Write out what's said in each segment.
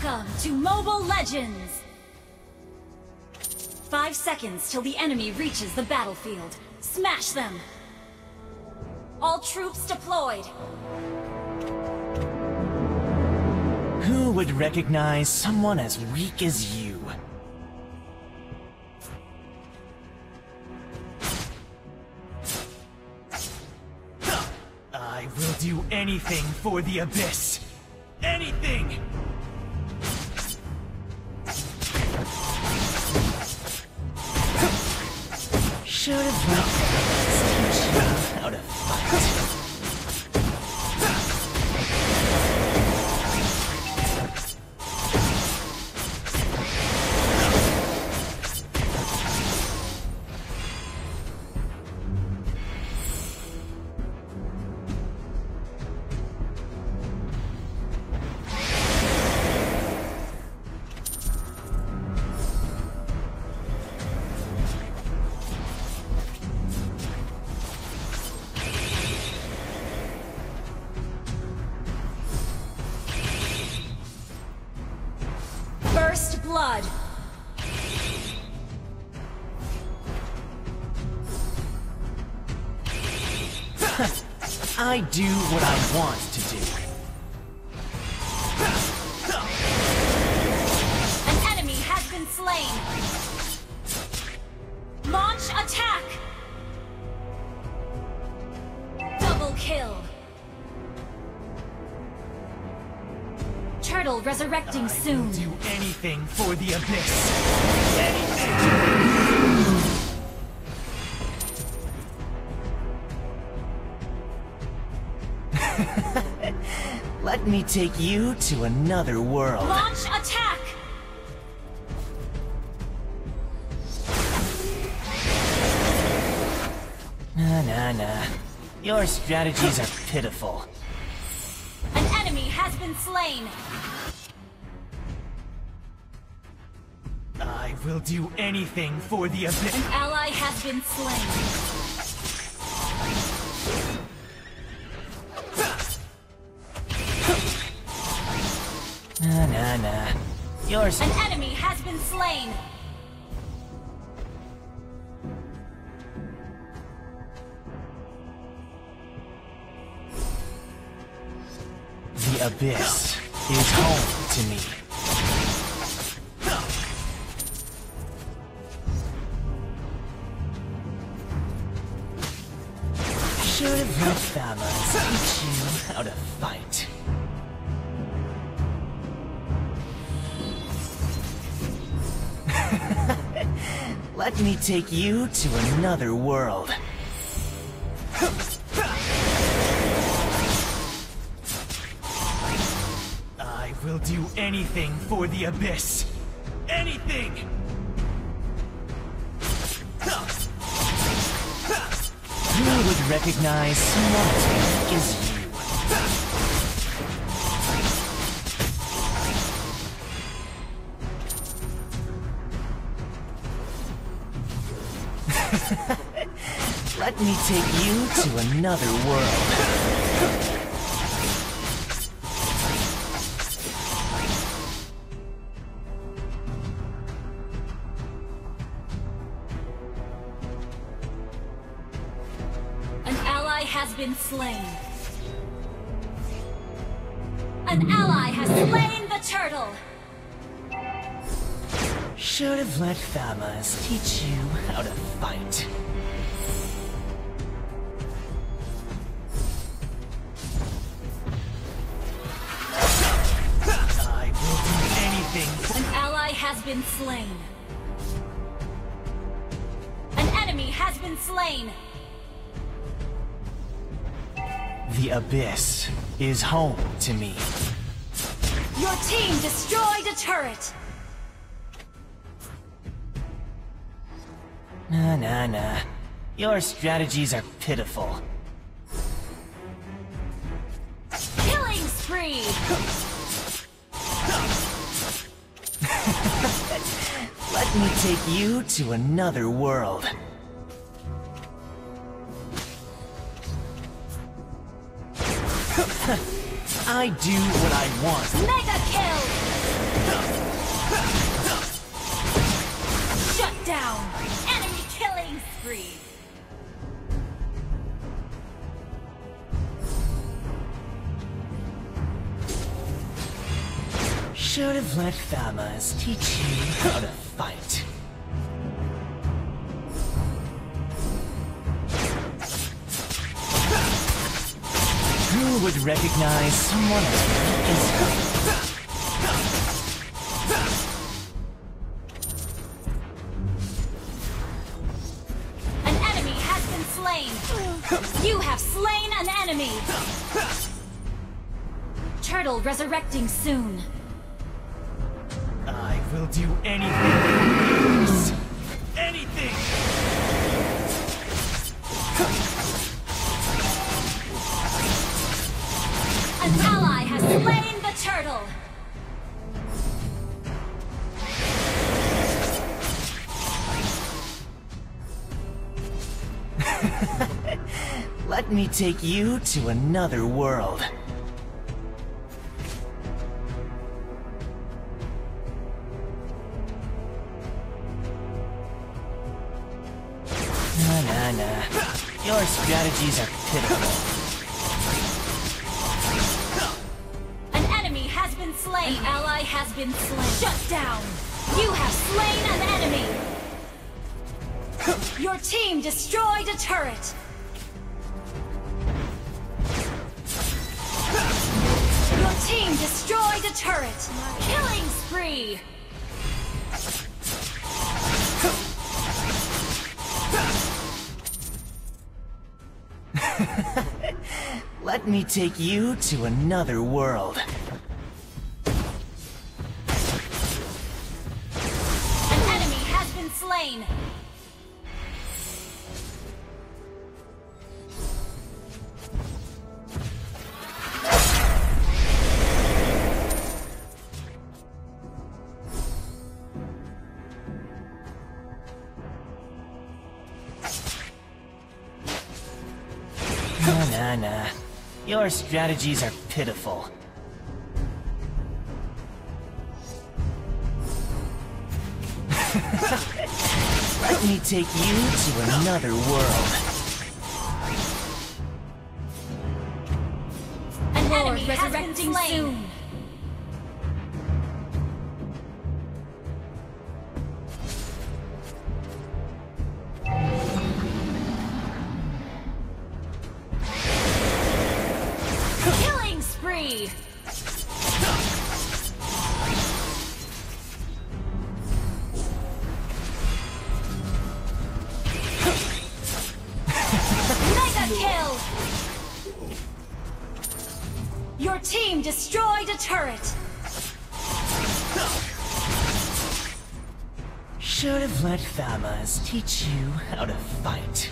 Welcome to Mobile Legends! 5 seconds till the enemy reaches the battlefield. Smash them! All troops deployed! Who would recognize someone as weak as you? I will do anything for the Abyss! Anything! Should have let us teach you how to fight. First blood! I do what I want to do. An enemy has been slain! Launch attack! Double kill! Turtle resurrecting soon. I will do anything for the Abyss. Anything. Let me take you to another world. Launch attack! Nah. Your strategies are pitiful. An enemy has been slain! I will do anything for the Abyss. An ally has been slain. Nah. Yours. An enemy has been slain! The Abyss is home to me. Should have let Famas teach you how to fight. Let me take you to another world. I will do anything for the Abyss. Anything! Who would recognize someone as weak as you? Let me take you to another world. An ally has been slain. An ally has slain the turtle! Should have let Famas teach you how to fight. I will do anything. An ally has been slain. An enemy has been slain! The Abyss is home to me. Your team destroyed a turret! Nah. Your strategies are pitiful. Killing spree! Let me take you to another world. I do what I want. Mega kill! Shut down! Enemy killing spree! Should have let Famas teach you how to fight. Who would recognize someone as weak as you? An enemy has been slain! You have slain an enemy! Turtle resurrecting soon. I will do anything. Anything! An ally has slain the turtle! Let me take you to another world. Nah. Your strategies are pitiful. An enemy has been slain! An ally has been slain! Shut down! You have slain an enemy! Your team destroyed a turret! Your team destroyed a turret! Killing spree! Let me take you to another world. An enemy has been slain! Nah. Your strategies are pitiful. Let me take you to another world. An enemy resurrecting soon! Killing spree! Mega kill! Your team destroyed a turret! Should have let Famas teach you how to fight.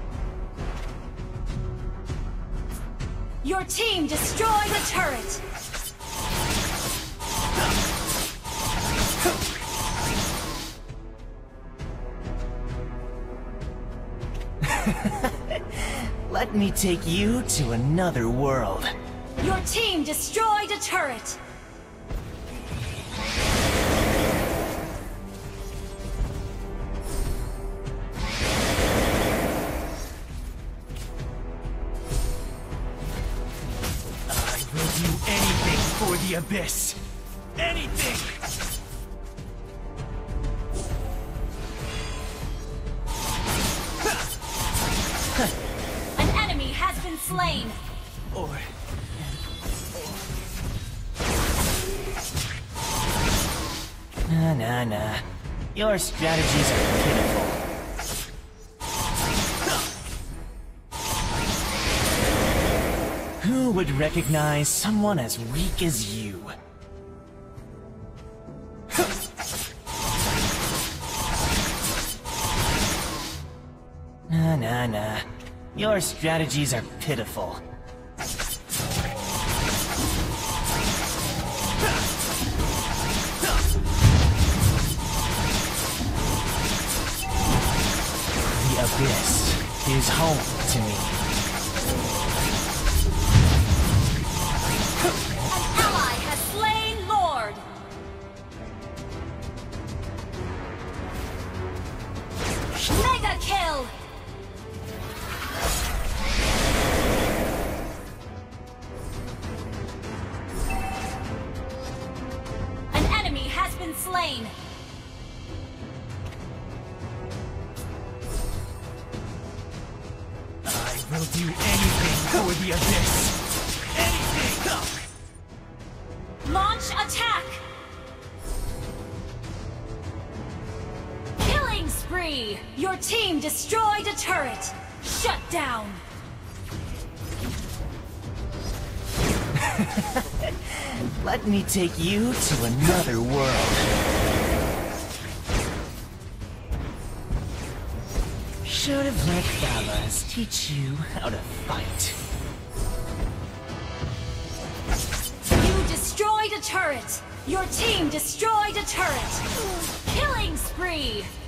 Your team destroyed a turret! Let me take you to another world. Your team destroyed a turret! I will do anything for the Abyss. Anything! An enemy has been slain! Or... Nah. Your strategies are pitiful. Who would recognize someone as weak as you? Nah. Your strategies are pitiful. The Abyss is home to me. An ally has slain Lord! worthy of this. Anything! Launch attack! Killing spree! Your team destroyed a turret! Shut down! Let me take you to another world. Should have let Balas teach you how to fight. You destroyed a turret! Your team destroyed a turret! Killing spree!